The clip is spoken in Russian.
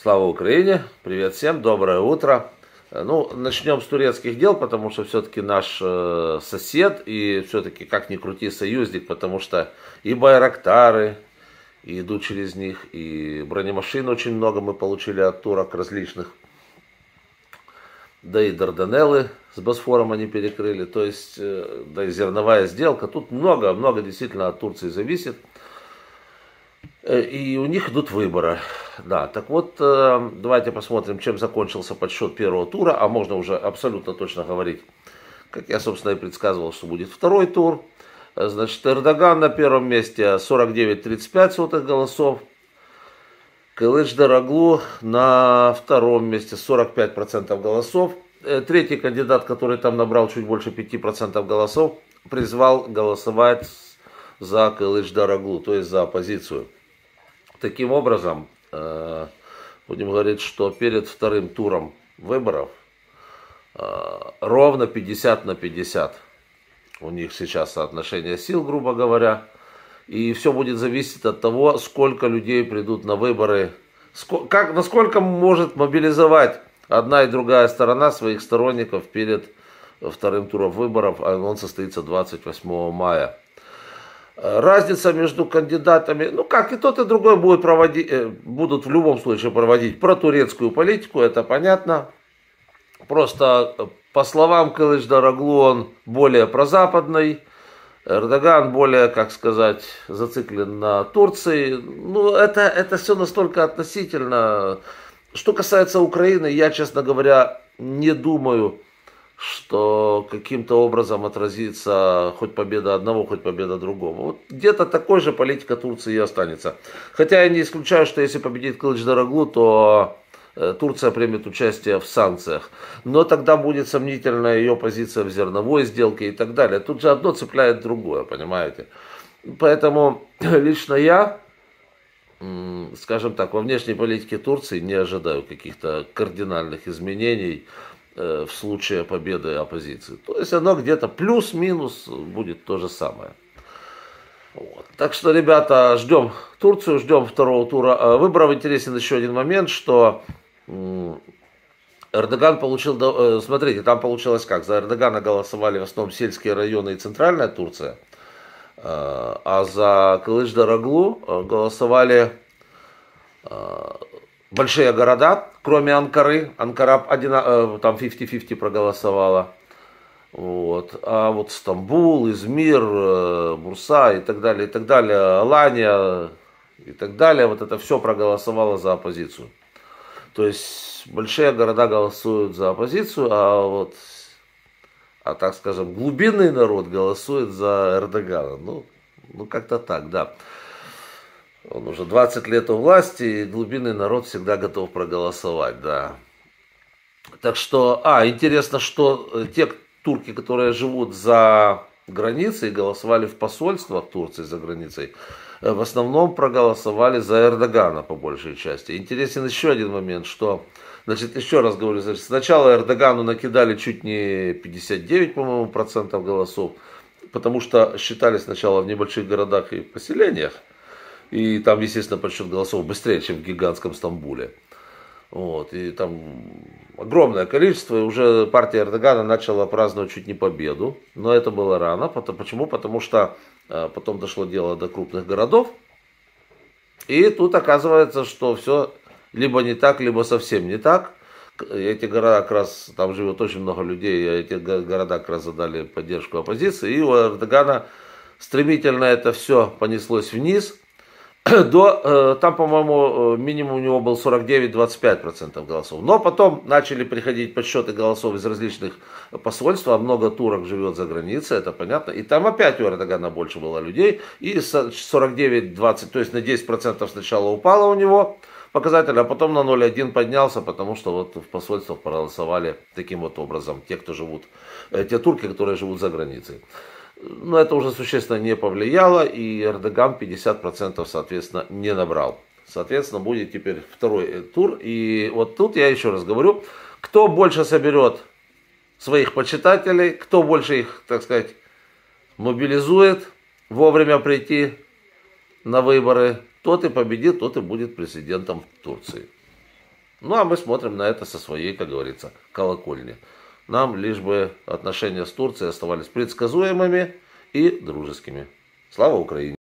Слава Украине! Привет всем! Доброе утро! Ну, начнем с турецких дел, потому что все-таки наш сосед и все-таки, как ни крути, союзник, потому что и байрактары, и идут через них, и бронемашин очень много мы получили от турок различных. Да и Дарданеллы с Босфором они перекрыли, то есть, да и зерновая сделка. Тут много действительно от Турции зависит. И у них идут выборы. Да, так вот, давайте посмотрим, чем закончился подсчет первого тура, а можно уже абсолютно точно говорить, как я, собственно, и предсказывал, что будет второй тур. Значит, Эрдоган на первом месте 49,35 голосов. Кылыч Дароглу на втором месте 45% голосов. Третий кандидат, который там набрал чуть больше 5% голосов, призвал голосовать за Кылыч Дароглу, то есть за оппозицию. Таким образом, будем говорить, что перед вторым туром выборов ровно 50 на 50 у них сейчас соотношение сил, грубо говоря. И все будет зависеть от того, сколько людей придут на выборы, насколько может мобилизовать одна и другая сторона своих сторонников перед вторым туром выборов, а он состоится 28 мая. Разница между кандидатами, ну как и тот, и другой будут в любом случае проводить протурецкую политику, это понятно. Просто по словам Кылыч Дароглу он более прозападный, Эрдоган более, как сказать, зациклен на Турции. Ну это все настолько относительно. Что касается Украины, я, честно говоря, не думаю, что каким-то образом отразится хоть победа одного, хоть победа другого. Вот где-то такой же политика Турции и останется. Хотя я не исключаю, что если победит Кылыч Дароглу, то Турция примет участие в санкциях. Но тогда будет сомнительная ее позиция в зерновой сделке и так далее. Тут же одно цепляет другое, понимаете. Поэтому лично я, скажем так, во внешней политике Турции не ожидаю каких-то кардинальных изменений в случае победы оппозиции. То есть оно где-то плюс-минус будет то же самое. Вот. Так что, ребята, ждем Турцию, ждем второго тура выборов. Интересен еще один момент, что Эрдоган получил, смотрите, там получилось как, за Эрдогана голосовали в основном сельские районы и центральная Турция, а за Кылыч Дароглу голосовали большие города, кроме Анкары. Анкара там 50-50 проголосовала. Вот. А вот Стамбул, Измир, Бурса и так далее, Алания и так далее, вот это все проголосовало за оппозицию. То есть большие города голосуют за оппозицию, так скажем, глубинный народ голосует за Эрдогана. Ну как-то так, да. Он уже 20 лет у власти, и глубинный народ всегда готов проголосовать, да. Так что, интересно, что те турки, которые живут за границей, голосовали в посольствах Турции за границей, в основном проголосовали за Эрдогана по большей части. Интересен еще один момент, что, значит, еще раз говорю, сначала Эрдогану накидали чуть не 59, по-моему, процентов голосов, потому что считали сначала в небольших городах и поселениях, и там, естественно, подсчет голосов быстрее, чем в гигантском Стамбуле. Вот, и там огромное количество, и уже партия Эрдогана начала праздновать чуть не победу. Но это было рано. Почему? Потому что потом дошло дело до крупных городов. И тут оказывается, что все либо не так, либо совсем не так. Эти города как раз, там живет очень много людей, и эти города как раз задали поддержку оппозиции. И у Эрдогана стремительно это все понеслось вниз. Там, по-моему, минимум у него был 49-25% голосов. Но потом начали приходить подсчеты голосов из различных посольств, а много турок живет за границей, это понятно. И там опять у Эрдогана больше было людей. И 49-20, то есть на 10% сначала упало у него показатель, а потом на 0,1 поднялся, потому что вот в посольствах проголосовали таким вот образом те турки, которые живут за границей. Но это уже существенно не повлияло, и Эрдоган 50%, соответственно, не набрал. Соответственно, будет теперь второй тур. И вот тут я еще раз говорю, кто больше соберет своих почитателей, кто больше их, так сказать, мобилизует вовремя прийти на выборы, тот и победит, тот и будет президентом Турции. Ну, а мы смотрим на это со своей, как говорится, колокольни. Нам лишь бы отношения с Турцией оставались предсказуемыми и дружескими. Слава Украине!